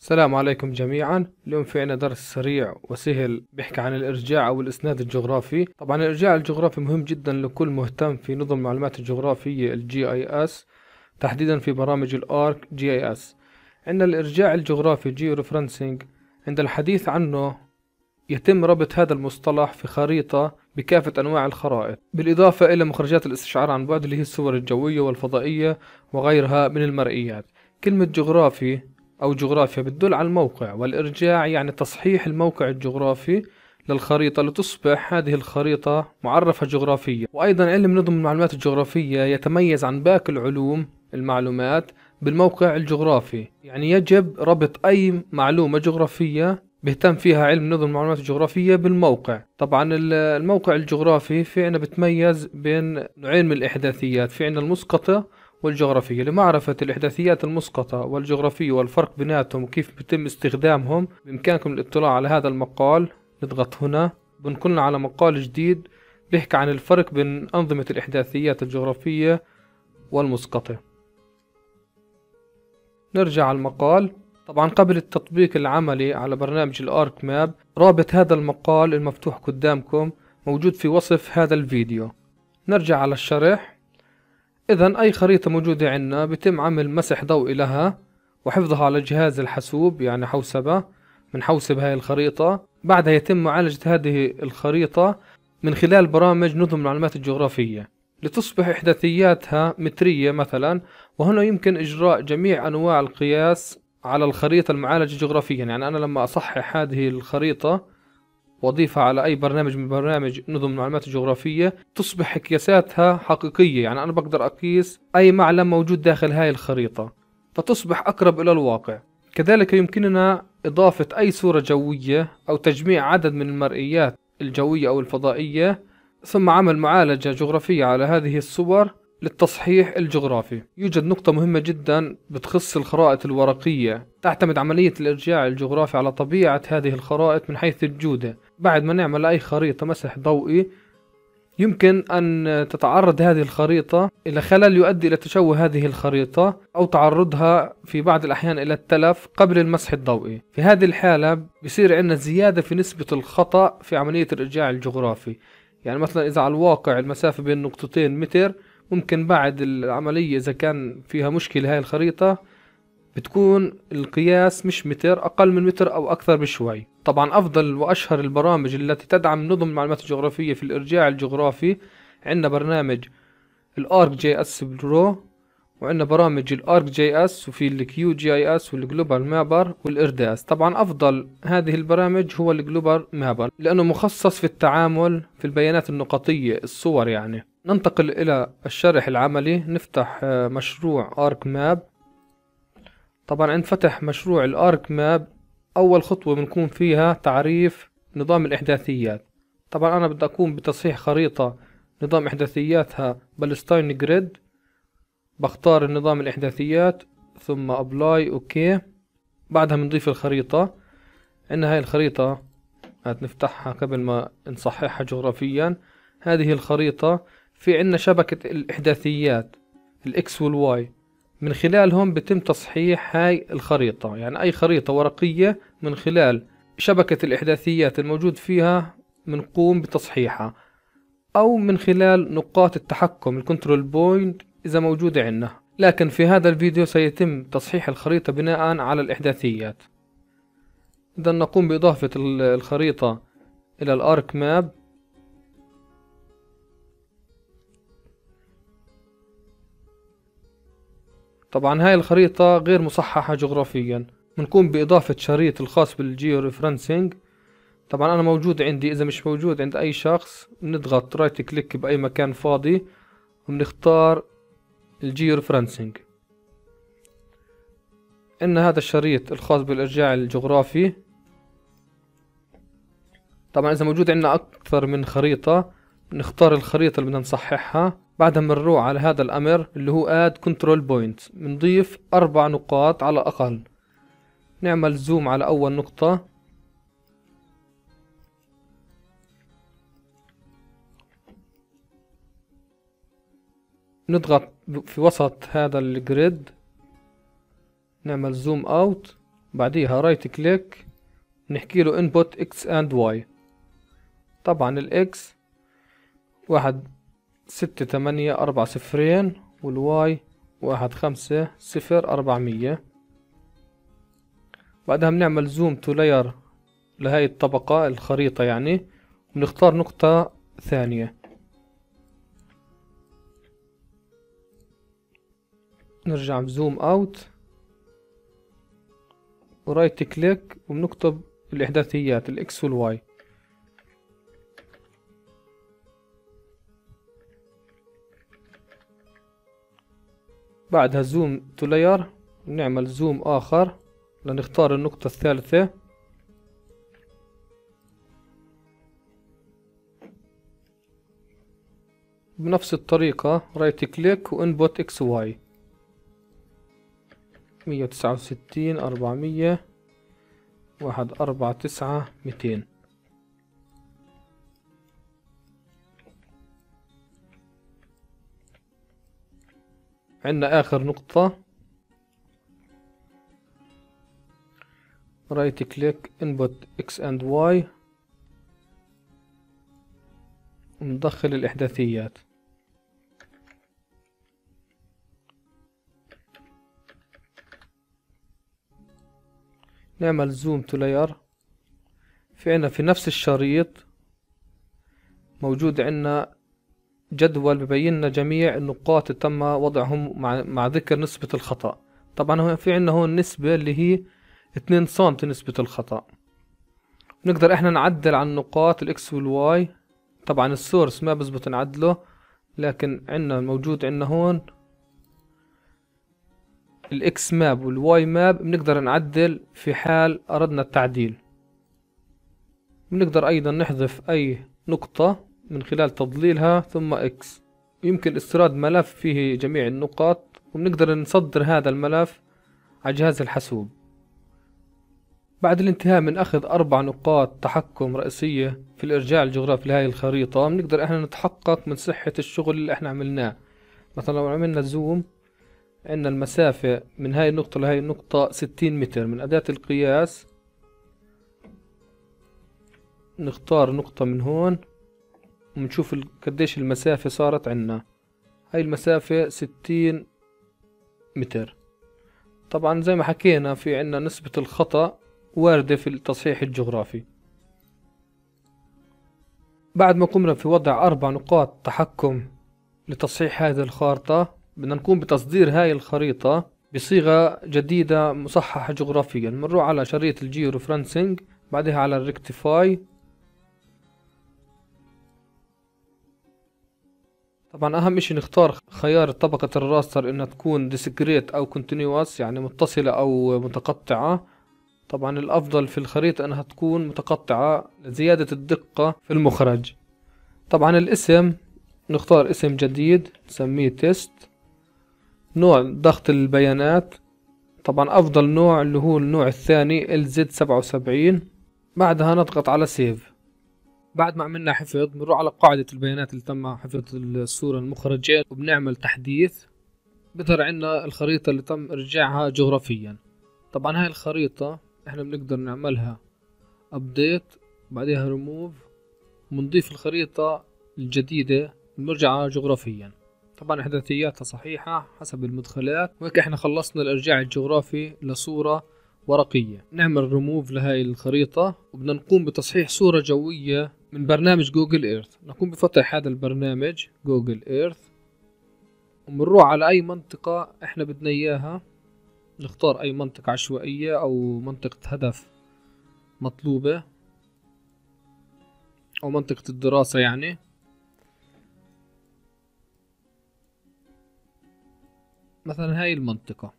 السلام عليكم جميعا. اليوم في عنا درس سريع وسهل بيحكي عن الإرجاع أو الإسناد الجغرافي. طبعا الإرجاع الجغرافي مهم جدا لكل مهتم في نظم المعلومات الجغرافية GIS، تحديدا في برامج الآرك GIS. عندنا الإرجاع الجغرافي Georeferencing. عند الحديث عنه يتم ربط هذا المصطلح في خريطة بكافة أنواع الخرائط، بالإضافة إلى مخرجات الاستشعار عن بعد اللي هي الصور الجوية والفضائية وغيرها من المرئيات. كلمة جغرافي أو جغرافيا بتدل على الموقع، والإرجاع يعني تصحيح الموقع الجغرافي للخريطة لتصبح هذه الخريطة معرفة جغرافيا. وأيضا علم نظم المعلومات الجغرافية يتميز عن باقي العلوم المعلومات بالموقع الجغرافي، يعني يجب ربط أي معلومة جغرافية بيهتم فيها علم نظم المعلومات الجغرافية بالموقع. طبعا الموقع الجغرافي في عنا بتميز بين نوعين من الإحداثيات، في عنا المسقطة والجغرافية. لمعرفة الإحداثيات المسقطة والجغرافية والفرق بيناتهم وكيف بيتم استخدامهم، بإمكانكم الاطلاع على هذا المقال. نضغط هنا بنكون على مقال جديد بيحكي عن الفرق بين أنظمة الإحداثيات الجغرافية والمسقطة. نرجع على المقال. طبعا قبل التطبيق العملي على برنامج الآرك ماب، رابط هذا المقال المفتوح قدامكم موجود في وصف هذا الفيديو. نرجع على الشرح. إذن أي خريطة موجودة عندنا بيتم عمل مسح ضوئي لها وحفظها على جهاز الحاسوب، يعني حوسبة، من حوسب هاي الخريطة. بعدها يتم معالجة هذه الخريطة من خلال برامج نظم المعلومات الجغرافية لتصبح إحداثياتها مترية مثلا. وهنا يمكن إجراء جميع أنواع القياس على الخريطة المعالجة جغرافيا. يعني أنا لما أصحح هذه الخريطة وأضيفها على أي برنامج من برنامج نظم المعلومات الجغرافية، تصبح قياساتها حقيقية. يعني أنا بقدر أقيس أي معلم موجود داخل هاي الخريطة، فتصبح أقرب إلى الواقع. كذلك يمكننا إضافة أي صورة جوية أو تجميع عدد من المرئيات الجوية أو الفضائية، ثم عمل معالجة جغرافية على هذه الصور للتصحيح الجغرافي. يوجد نقطة مهمة جدا بتخص الخرائط الورقية. تعتمد عملية الإرجاع الجغرافي على طبيعة هذه الخرائط من حيث الجودة. بعد ما نعمل أي خريطة مسح ضوئي، يمكن أن تتعرض هذه الخريطة إلى خلل يؤدي إلى تشوه هذه الخريطة أو تعرضها في بعض الأحيان إلى التلف قبل المسح الضوئي. في هذه الحالة بيصير عندنا زيادة في نسبة الخطأ في عملية الإرجاع الجغرافي. يعني مثلا إذا على الواقع المسافة بين نقطتين متر، ممكن بعد العملية إذا كان فيها مشكلة هاي الخريطة بتكون القياس مش متر، أقل من متر أو أكثر بشوي. طبعا أفضل وأشهر البرامج التي تدعم نظم المعلومات الجغرافية في الإرجاع الجغرافي عندنا برنامج الآرك جي اس برو، وعندنا برامج الآرك جي اس، وفي الكيو جي اي اس والجلوبال مابر والإرداس. طبعا أفضل هذه البرامج هو الجلوبال مابر لأنه مخصص في التعامل في البيانات النقطية، الصور يعني. ننتقل إلى الشرح العملي. نفتح مشروع آرك ماب. طبعا عند فتح مشروع الآرك ماب، أول خطوة بنكون فيها تعريف نظام الإحداثيات. طبعا أنا بدي أقوم بتصحيح خريطة نظام إحداثياتها بالستاين جريد. بختار النظام الإحداثيات ثم أبلاي أوكي. بعدها بنضيف الخريطة. عندنا هاي الخريطة نفتحها قبل ما نصححها جغرافيا. هذه الخريطة في عندنا شبكة الإحداثيات الإكس والواي، من خلالهم بتم تصحيح هاي الخريطة. يعني أي خريطة ورقية من خلال شبكة الإحداثيات الموجود فيها بنقوم بتصحيحها، أو من خلال نقاط التحكم الكنترول بوينت إذا موجودة عندنا. لكن في هذا الفيديو سيتم تصحيح الخريطة بناء على الإحداثيات. إذا نقوم بإضافة الخريطة إلى الآرك ماب. طبعا هاي الخريطة غير مصححة جغرافيا. بنقوم بإضافة شريط الخاص بالجيو ريفرنسينج. طبعا أنا موجود عندي، إذا مش موجود عند أي شخص بنضغط رايت كليك بأي مكان فاضي وبنختار الجيو ريفرنسينج. إن هذا الشريط الخاص بالإرجاع الجغرافي. طبعا إذا موجود عندنا أكثر من خريطة بنختار الخريطة اللي بدنا نصححها. بعدها بنروح على هذا الأمر اللي هو add control point، بنضيف 4 نقاط على الأقل. نعمل زوم على أول نقطة. نضغط في وسط هذا الجريد، نعمل زوم اوت بعديها رايت كليك نحكي له input x and y. طبعا الاكس 16840 والواي 1500400. بعدها بنعمل زوم تو لاير لهاي الطبقة الخريطة يعني، وبنختار نقطة ثانية. نرجع بزوم اوت ورايت كليك وبنكتب الإحداثيات الإكس والواي. بعدها زوم تو لاير ونعمل زوم آخر لنختار النقطة الثالثة. بنفس الطريقة رايت كليك وانبوت اكس واي 169 400 149 200. عندنا آخر نقطة رايت كليك انبوت اكس اند واي وندخل الإحداثيات. نعمل زوم تو لاير. في عنا في نفس الشريط موجود عنا جدول ببين لنا جميع النقاط اللي تم وضعهم مع ذكر نسبة الخطأ. طبعا في عنا هون نسبة اللي هي 2 سنتي نسبة الخطأ. نقدر احنا نعدل عن النقاط الاكس والواي. طبعا السورس ما بزبط نعدله، لكن عنا موجود عنا هون الاكس ماب والواي ماب بنقدر نعدل في حال اردنا التعديل. بنقدر ايضا نحذف اي نقطة من خلال تضليلها ثم اكس. يمكن استيراد ملف فيه جميع النقاط وبنقدر نصدر هذا الملف على جهاز الحاسوب. بعد الانتهاء من اخذ 4 نقاط تحكم رئيسية في الارجاع الجغرافي لهذه الخريطة، بنقدر احنا نتحقق من صحة الشغل اللي احنا عملناه. مثلا لو عملنا زوم عندنا المسافة من هاي النقطة لهاي النقطة 60 متر. من أداة القياس نختار نقطة من هون ونشوف قديش المسافة صارت عنا. هاي المسافة 60 متر. طبعا زي ما حكينا في عنا نسبة الخطأ واردة في التصحيح الجغرافي. بعد ما قمنا في وضع 4 نقاط تحكم لتصحيح هذه الخارطة، بدنا نقوم بتصدير هاي الخريطة بصيغة جديدة مصححة جغرافيا. بنروح على شريط الجيو ريفرنسنج، بعدها على الريكتيفاي. طبعا اهم اشي نختار خيار طبقة الراستر انها تكون ديسكريت او كونتينيوس، يعني متصلة او متقطعة. طبعا الافضل في الخريطة انها تكون متقطعة لزيادة الدقة في المخرج. طبعا الاسم نختار اسم جديد نسميه تيست. نوع ضغط البيانات، طبعا افضل نوع اللي هو النوع الثاني LZ77. بعدها نضغط على سيف. بعد ما عملنا حفظ بنروح على قاعدة البيانات اللي تم حفظ الصورة المخرجة وبنعمل تحديث. بظهر عنا الخريطة اللي تم ارجاعها جغرافيا. طبعا هاي الخريطة احنا بنقدر نعملها ابديت، بعدها ريموف، ونضيف الخريطة الجديدة المرجعة جغرافيا. طبعا احداثياتها صحيحة حسب المدخلات. وهيك احنا خلصنا الارجاع الجغرافي لصورة ورقية. نعمل ريموف لهاي الخريطة وبدنا نقوم بتصحيح صورة جوية من برنامج جوجل ايرث. نقوم بفتح هذا البرنامج جوجل ايرث وبنروح على اي منطقة احنا بدنا اياها. نختار اي منطقة عشوائية او منطقة هدف مطلوبة او منطقة الدراسة يعني. مثلا هاي المنطقة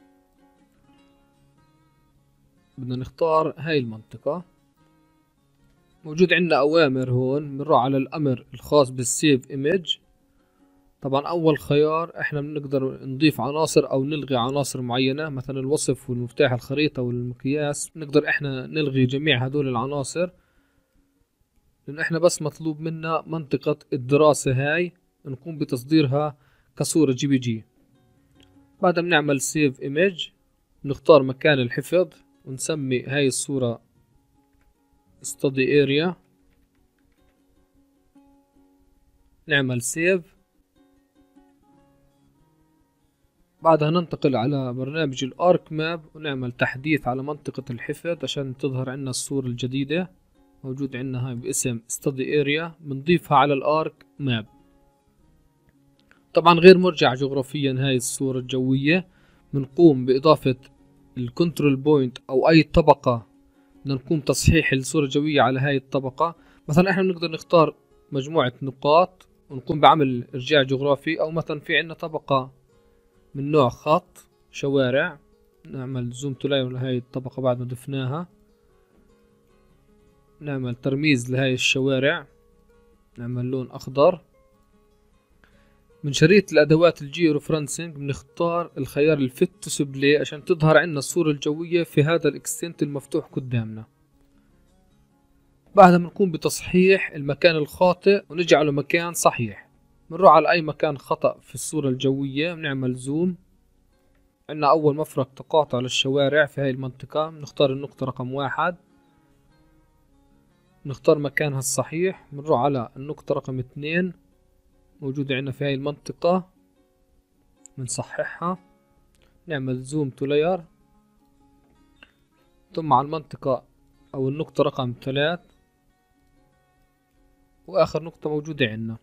بدنا نختار هاي المنطقة. موجود عندنا اوامر هون. بنروح على الامر الخاص بالسيف ايمج. طبعا اول خيار احنا بنقدر نضيف عناصر او نلغي عناصر معينة، مثلا الوصف والمفتاح الخريطة والمقياس. نقدر احنا نلغي جميع هدول العناصر لان احنا بس مطلوب منا منطقة الدراسة هاي نقوم بتصديرها كصورة JPG. بعدها بنعمل سيف ايمج، نختار مكان الحفظ ونسمي هاي الصورة study area، نعمل سيف. بعدها ننتقل على برنامج الارك ماب ونعمل تحديث على منطقة الحفظ عشان تظهر عنا الصورة الجديدة. موجود عنا هاي باسم study area، بنضيفها على الارك ماب. طبعا غير مرجع جغرافيا هاي الصورة الجوية، بنقوم بإضافة الكنترول بوينت أو أي طبقة، بدنا نقوم تصحيح الصورة الجوية على هاي الطبقة. مثلا احنا بنقدر نختار مجموعة نقاط ونقوم بعمل إرجاع جغرافي، أو مثلا في عنا طبقة من نوع خط شوارع، نعمل زوم تو لاين لهاي الطبقة بعد ما ضفناها، نعمل ترميز لهاي الشوارع، نعمل لون أخضر. من شريط الأدوات الجيو ريفرنسنج بنختار الخيار الفيت تو سبلي عشان تظهر عنا الصورة الجوية في هذا الاكستنت المفتوح قدامنا. بعدها بنقوم بتصحيح المكان الخاطئ ونجعله مكان صحيح. بنروح على أي مكان خطأ في الصورة الجوية بنعمل زوم. عنا أول مفرق تقاطع للشوارع في هاي المنطقة، بنختار النقطة رقم 1، نختار مكانها الصحيح. بنروح على النقطة رقم 2 موجودة عنا في هاي المنطقة، بنصححها، نعمل زوم تو لاير. ثم على المنطقة أو النقطة رقم 3 وآخر نقطة موجودة عنا.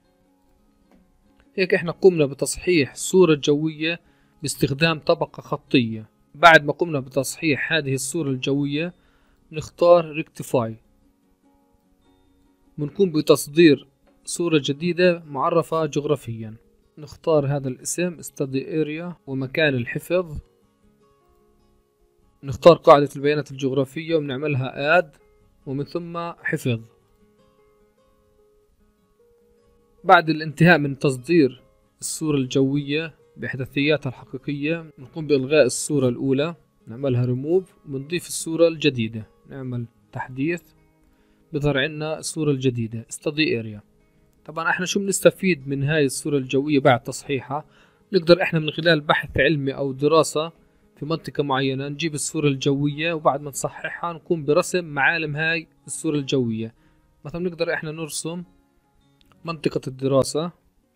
هيك احنا قمنا بتصحيح الصورة الجوية باستخدام طبقة خطية. بعد ما قمنا بتصحيح هذه الصورة الجوية نختار ريكتيفاي، بنقوم بتصدير صورة جديدة معرفة جغرافيا. نختار هذا الاسم study area ومكان الحفظ، نختار قاعدة البيانات الجغرافية وبنعملها add ومن ثم حفظ. بعد الانتهاء من تصدير الصورة الجوية بإحداثياتها الحقيقية نقوم بإلغاء الصورة الأولى، نعملها remove ونضيف الصورة الجديدة، نعمل تحديث، بظهر عنا الصورة الجديدة study area. طبعا احنا شو بنستفيد من هاي الصورة الجوية بعد تصحيحها؟ نقدر احنا من خلال بحث علمي أو دراسة في منطقة معينة نجيب الصورة الجوية، وبعد ما نصححها نقوم برسم معالم هاي الصورة الجوية. مثلا نقدر احنا نرسم منطقة الدراسة،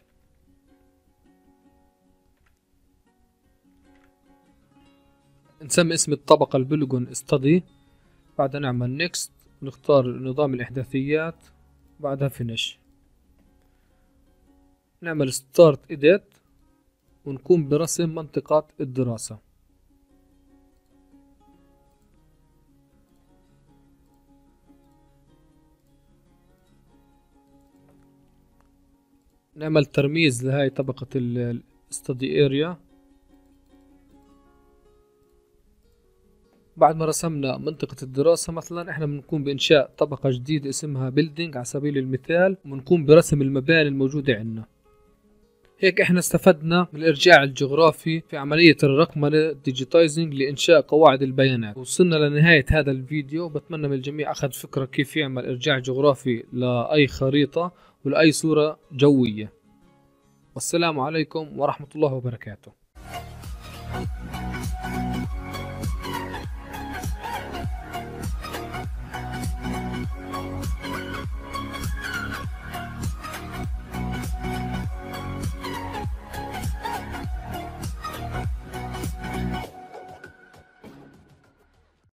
نسمي اسم الطبقة البوليجون ستادي، بعدها نعمل نيكست ونختار نظام الإحداثيات، بعدها فينيش، نعمل ستارت إيديت ونقوم برسم منطقة الدراسة. نعمل ترميز لهاي طبقة الستادي اريا. بعد ما رسمنا منطقة الدراسة مثلا احنا بنقوم بإنشاء طبقة جديدة اسمها بيلدينج على سبيل المثال، ونقوم برسم المباني الموجودة عندنا. هيك احنا استفدنا من الإرجاع الجغرافي في عملية الرقمنة ديجيتايزنج لإنشاء قواعد البيانات. وصلنا لنهاية هذا الفيديو، بتمنى من الجميع أخذ فكرة كيف يعمل إرجاع جغرافي لأي خريطة ولأي صورة جوية. والسلام عليكم ورحمة الله وبركاته.